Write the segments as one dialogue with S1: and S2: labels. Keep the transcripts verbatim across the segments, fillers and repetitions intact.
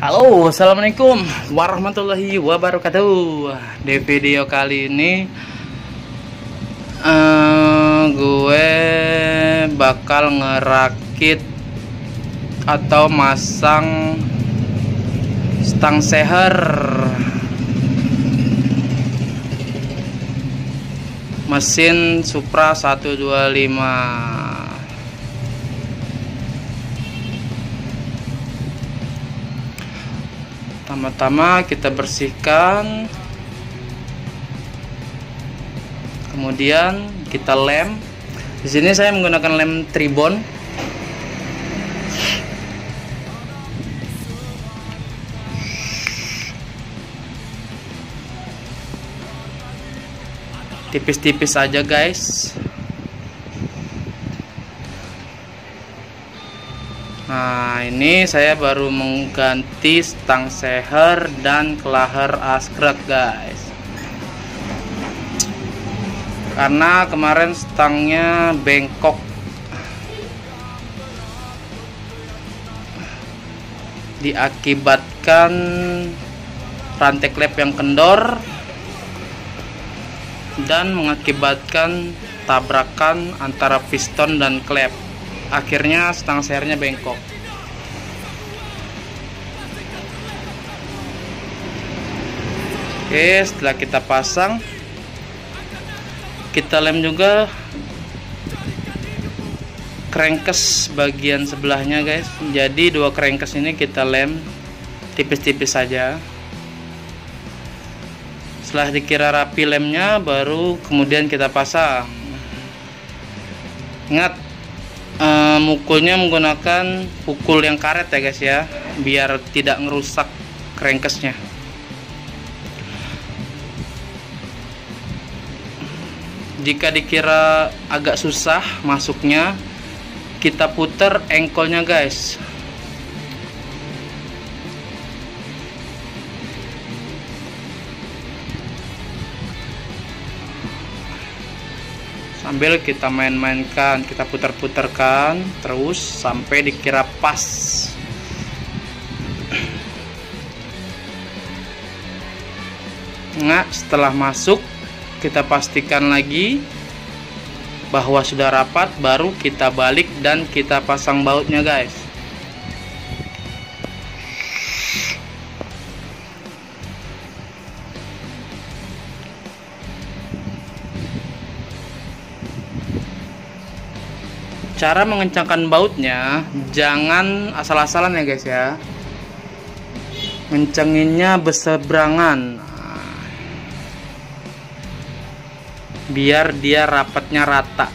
S1: Halo, assalamualaikum warahmatullahi wabarakatuh. Di video kali ini uh, gue bakal ngerakit atau masang stang seher mesin Supra seratus dua puluh lima. Pertama-tama kita bersihkan, kemudian kita lem. Di sini saya menggunakan lem tribon. Tipis-tipis aja, guys. Nah, ini saya baru mengganti stang seher dan kelaher askrek, guys. Karena kemarin stangnya bengkok. Diakibatkan rantai klep yang kendor dan mengakibatkan tabrakan antara piston dan klep. Akhirnya stang sehernya bengkok. Oke, setelah kita pasang, kita lem juga crankcase bagian sebelahnya, guys. Jadi dua crankcase ini kita lem tipis-tipis saja. Setelah dikira rapi lemnya, baru kemudian kita pasang. Ingat, Uh, mukulnya menggunakan pukul yang karet ya, guys ya, biar tidak ngerusak crankcase-nya. Jika dikira agak susah masuknya, kita putar engkolnya, guys. Sambil kita main-mainkan, kita putar-putarkan terus sampai dikira pas. Nah, setelah masuk, kita pastikan lagi bahwa sudah rapat, baru kita balik dan kita pasang bautnya, guys. Cara mengencangkan bautnya jangan asal-asalan ya, guys ya. Ngencenginnya berseberangan, biar dia rapatnya rata.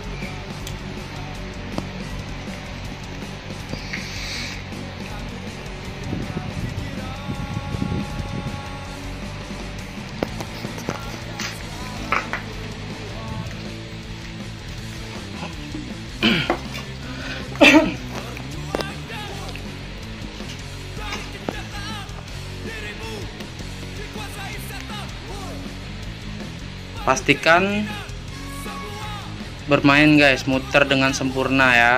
S1: Pastikan bermain, guys, muter dengan sempurna ya.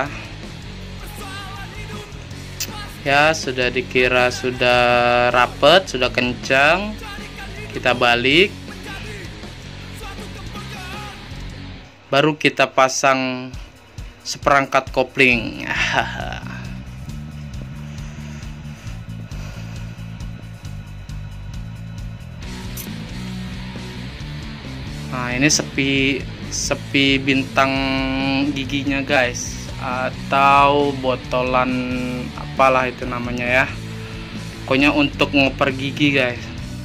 S1: Ya, sudah dikira sudah rapet, sudah kencang, kita balik. Baru kita pasang seperangkat kopling. Nah, ini sepi sepi bintang giginya, guys, atau botolan apalah itu namanya ya. Pokoknya untuk ngoper gigi, guys.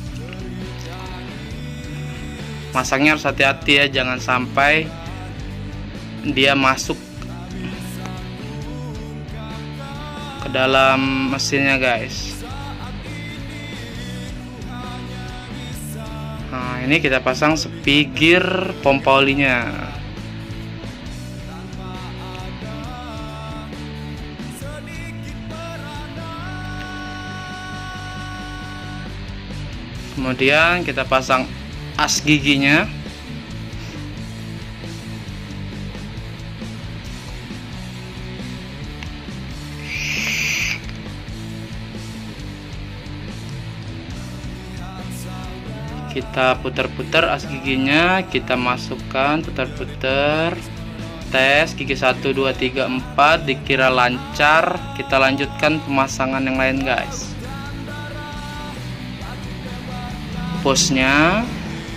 S1: Masangnya harus hati-hati ya, jangan sampai dia masuk ke dalam mesinnya, guys. Nah, ini kita pasang spigir pompa olinya. Kemudian kita pasang as giginya. Kita putar-putar as giginya, kita masukkan, putar-putar, tes gigi satu dua tiga empat, dikira lancar, kita lanjutkan pemasangan yang lain guys. Posnya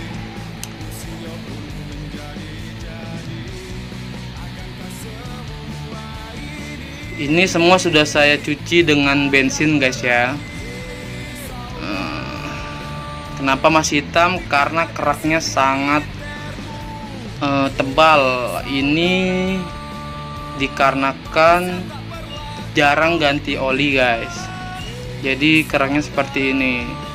S1: ini semua sudah saya cuci dengan bensin guys ya. Kenapa masih hitam? Karena keraknya sangat uh, tebal. Ini dikarenakan jarang ganti oli guys. Jadi keraknya seperti ini.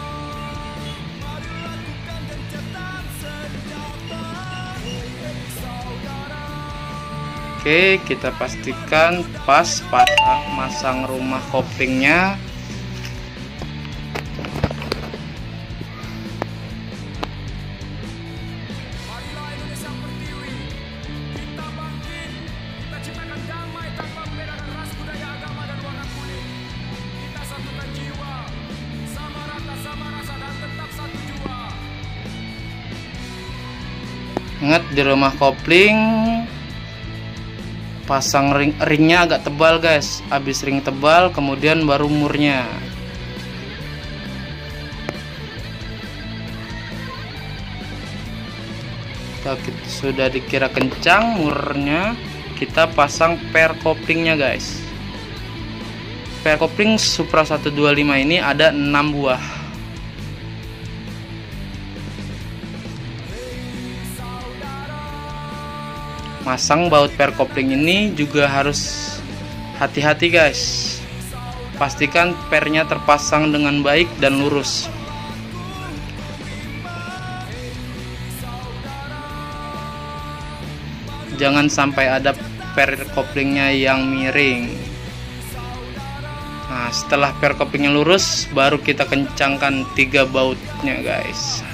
S1: Oke, kita pastikan pas pasang masang rumah koplingnya. Ingat, di rumah kopling pasang ring ringnya agak tebal guys. Habis ring tebal kemudian baru murnya. Kita, sudah dikira kencang murnya, kita pasang per koplingnya guys. Per kopling Supra seratus dua puluh lima ini ada enam buah. Masang baut per kopling ini juga harus hati-hati guys. Pastikan pernya terpasang dengan baik dan lurus. Jangan sampai ada per koplingnya yang miring. Nah, setelah per koplingnya lurus, baru kita kencangkan tiga bautnya guys.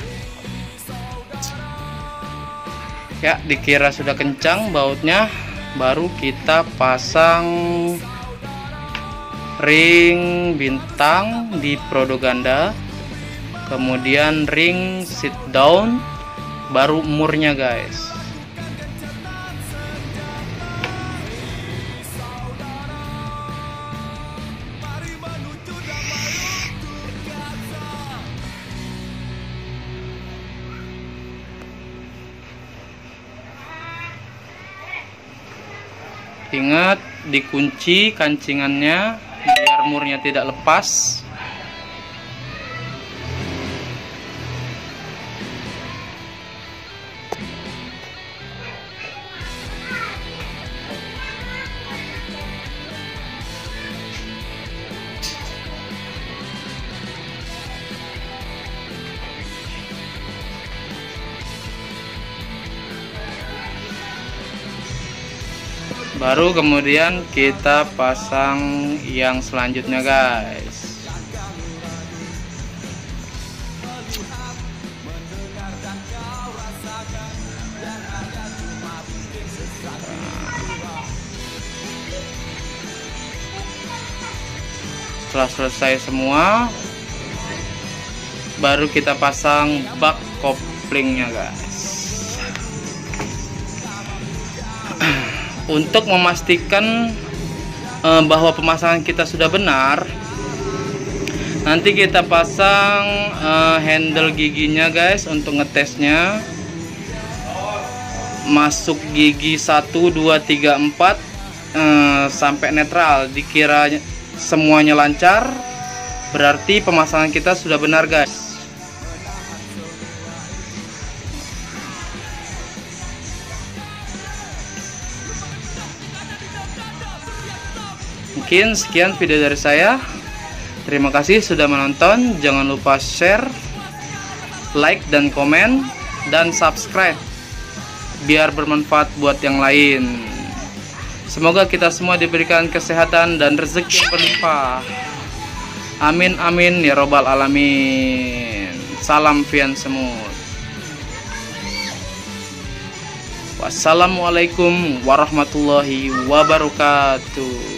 S1: Ya, dikira sudah kencang bautnya, baru kita pasang ring bintang di prodo ganda, kemudian ring sit down, baru murnya guys. Ingat, dikunci kancingannya biar murnya tidak lepas. Baru kemudian kita pasang yang selanjutnya guys. Setelah selesai semua, baru kita pasang bak koplingnya guys. Untuk memastikan uh, bahwa pemasangan kita sudah benar, nanti kita pasang uh, handle giginya guys untuk ngetesnya. Masuk gigi satu dua tiga empat uh, sampai netral, dikira semuanya lancar, berarti pemasangan kita sudah benar guys. Mungkin sekian video dari saya. Terima kasih sudah menonton. Jangan lupa share, like, dan komen, dan subscribe biar bermanfaat buat yang lain. Semoga kita semua diberikan kesehatan dan rezeki yang berlimpah. Amin amin ya robbal alamin. Salam Vian Semut. Wassalamualaikum warahmatullahi wabarakatuh.